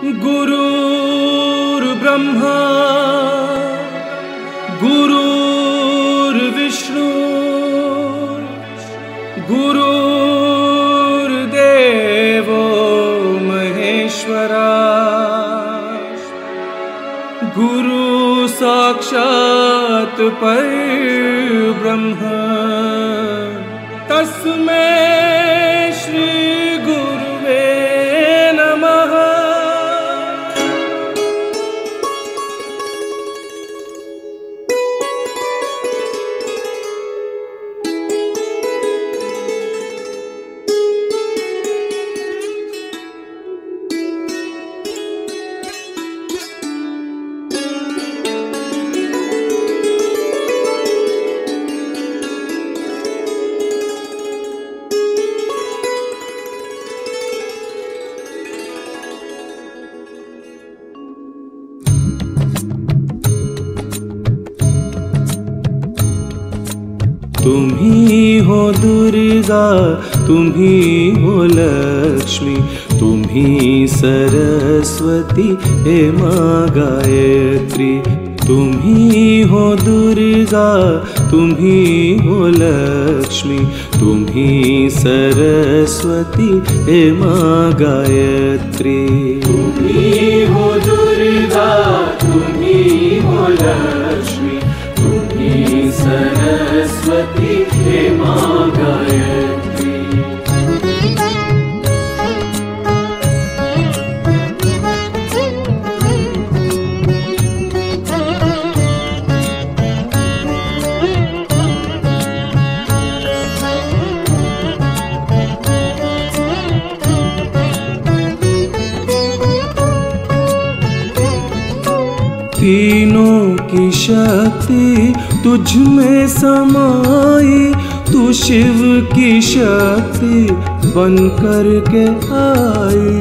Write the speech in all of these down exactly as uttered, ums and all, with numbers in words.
गुरुर्ब्रह्मा गुरुर्विष्णु गुरुर्देवो महेश्वरा गुरु साक्षात् परब्रह्म तस्मै श्री गुरुवे नमः। तुम्ही हो दुर्गा, तुम्ही हो लक्ष्मी, तुम्ही सरस्वती हे मां गायत्री। तुम्ही हो दुर्गा, तुम्ही हो लक्ष्मी, तुम्ही सरस्वती हे मां गायत्री। तुम्ही हो दुर्गा, तुम्ही हो लक्ष्मी, तुम्ही सरस्वती हे मां गायत्री। तीनों की शक्ति तुझ में समाई, तू शिव की शक्ति बन कर के आई।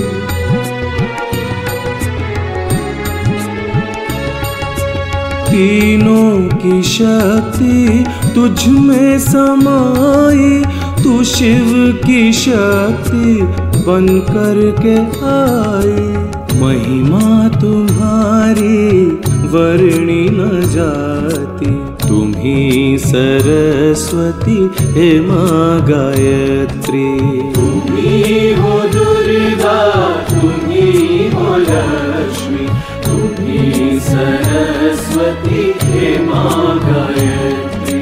तीनों की शक्ति तुझ में समाई, तू शिव की शक्ति बन कर के आई। महिमा तुम्हारी वर्णि न जाती, तुम्ही सरस्वती हे मां गायत्री। तुम्ही हो दुर्गा, तुम्ही हो लक्ष्मी, तुम्ही सरस्वती हे मां गायत्री।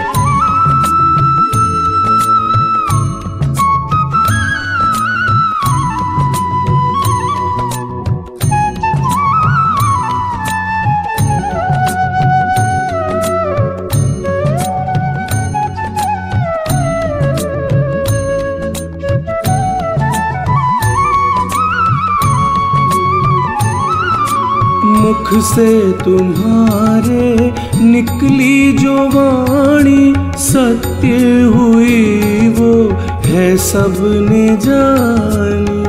मुख से तुम्हारे निकली जो वाणी, सत्य हुई वो है सबने जानी।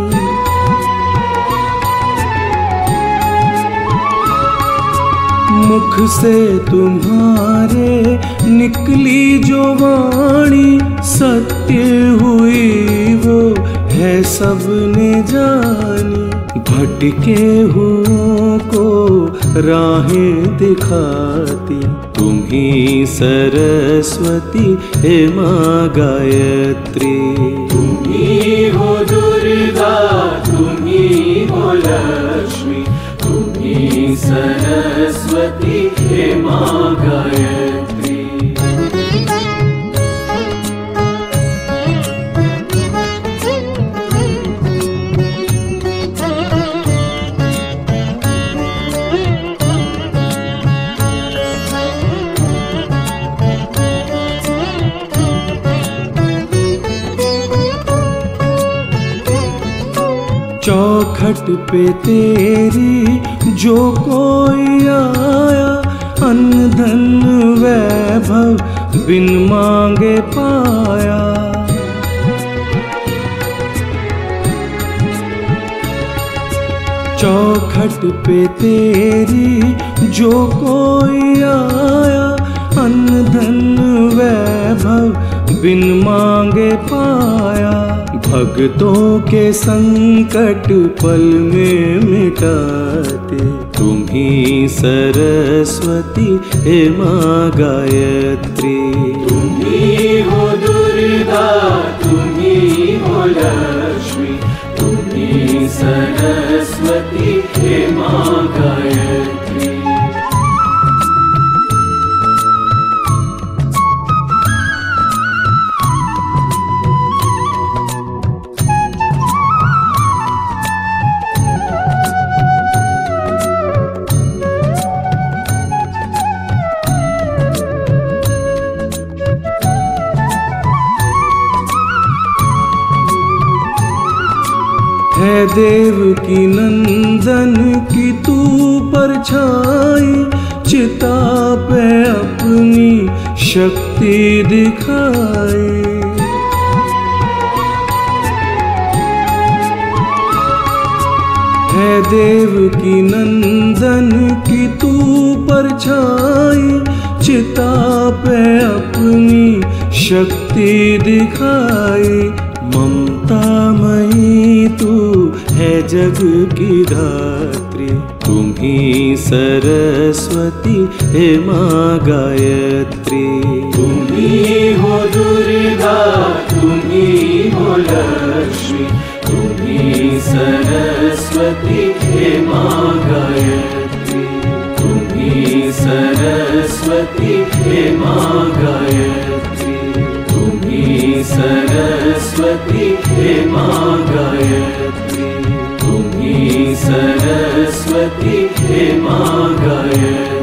मुख से तुम्हारे निकली जो वाणी, सत्य हुई वो है सबने जानी। भटके हुओं को राहें दिखाती, तुम्ही सरस्वती हे मां गायत्री। तुम्ही हो दुर्गा, तुम्ही हो लक्ष्मी, तुम्ही सरस्वती हे मां गायत्री। चौखट पे तेरी जो कोई आया, अन्न धन वैभव बिन मांगे पाया। चौखट पे तेरी जो कोई आया, अन्न धन वैभव बिन मांगे पाया। भक्तों के संकट पल में मिटाते तुम ही सरस्वती हे माँ गायत्री। तुम ही हो दुर्गा, तुम ही हो लक्ष्मी, तुम ही सरस्वती हे माँ गायत्री। है देव की नंदन की तू परछाई, चिता पे अपनी शक्ति दिखाई। है देव की नंदन की तू परछाई, चिता पे अपनी शक्ति दिखाई। ममतामयी तू है जग की धात्री, तुम ही सरस्वती हे माँ गायत्री। तुम ही हो दुर्गा, तुम ही हो लक्ष्मी, तुम ही सरस्वती हे माँ गायत्री। तुम ही सरस्वती हे माँ गायत्री। तुम ही सरस्वती हे माँ गायत्री। तुम ही सरस्वती हे माँ गायत्री।